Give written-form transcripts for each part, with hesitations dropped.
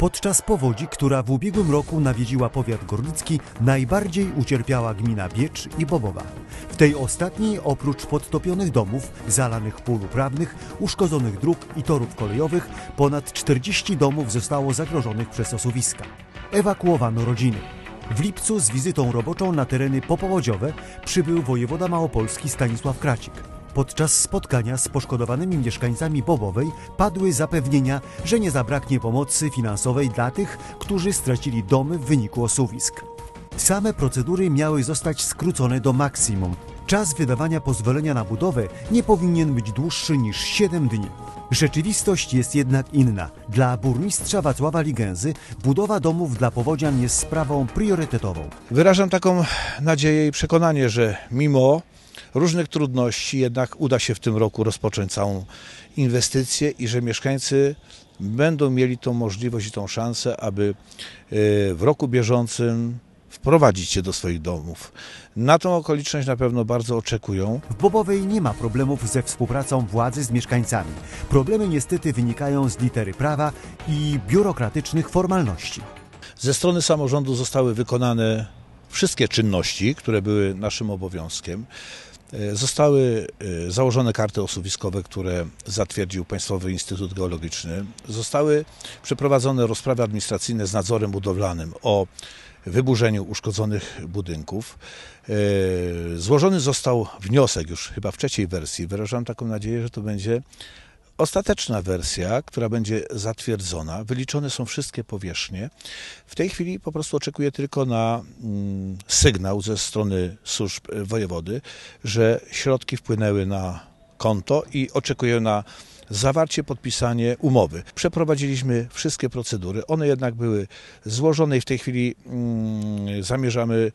Podczas powodzi, która w ubiegłym roku nawiedziła powiat gorlicki, najbardziej ucierpiała gmina Biecz i Bobowa. W tej ostatniej, oprócz podtopionych domów, zalanych pól uprawnych, uszkodzonych dróg i torów kolejowych, ponad 40 domów zostało zagrożonych przez osuwiska. Ewakuowano rodziny. W lipcu z wizytą roboczą na tereny popowodziowe przybył wojewoda małopolski Stanisław Kracik. Podczas spotkania z poszkodowanymi mieszkańcami Bobowej padły zapewnienia, że nie zabraknie pomocy finansowej dla tych, którzy stracili domy w wyniku osuwisk. Same procedury miały zostać skrócone do maksimum. Czas wydawania pozwolenia na budowę nie powinien być dłuższy niż 7 dni. Rzeczywistość jest jednak inna. Dla burmistrza Wacława Ligęzy budowa domów dla powodzian jest sprawą priorytetową. Wyrażam taką nadzieję i przekonanie, że mimo różnych trudności jednak uda się w tym roku rozpocząć całą inwestycję i że mieszkańcy będą mieli tą możliwość i tą szansę, aby w roku bieżącym wprowadzić się do swoich domów. Na tą okoliczność na pewno bardzo oczekują. W Bobowej nie ma problemów ze współpracą władzy z mieszkańcami. Problemy niestety wynikają z litery prawa i biurokratycznych formalności. Ze strony samorządu zostały wykonane wszystkie czynności, które były naszym obowiązkiem. Zostały założone karty osuwiskowe, które zatwierdził Państwowy Instytut Geologiczny. Zostały przeprowadzone rozprawy administracyjne z nadzorem budowlanym o wyburzeniu uszkodzonych budynków. Złożony został wniosek już chyba w trzeciej wersji. Wyrażam taką nadzieję, że to będzie ostateczna wersja, która będzie zatwierdzona. Wyliczone są wszystkie powierzchnie. W tej chwili po prostu oczekuję tylko na sygnał ze strony służb wojewody, że środki wpłynęły na konto i oczekuję na zawarcie, podpisanie umowy. Przeprowadziliśmy wszystkie procedury, one jednak były złożone i w tej chwili zamierzamy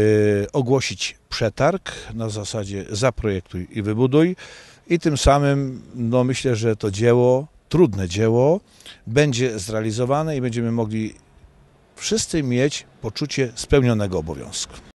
ogłosić przetarg na zasadzie zaprojektuj i wybuduj i tym samym myślę, że to dzieło, trudne dzieło będzie zrealizowane i będziemy mogli wszyscy mieć poczucie spełnionego obowiązku.